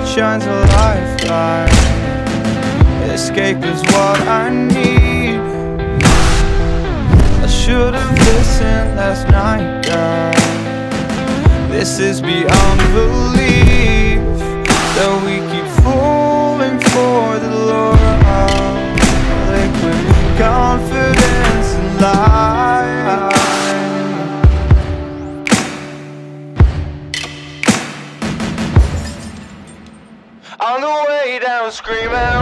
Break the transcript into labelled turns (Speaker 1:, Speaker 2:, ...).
Speaker 1: Shine's a lifeline. Escape is what I need. I should've listened last night, God. This is beyond belief, that we keep falling for the lure of liquid confidence and lies. On the way down, screaming